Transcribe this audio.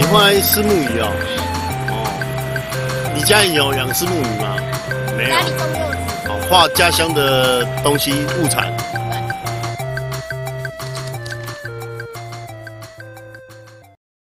画虱目鱼哦。哦，你家里有养虱目鱼吗？没有。 家里种柚子。 哦，画家乡的东西物产。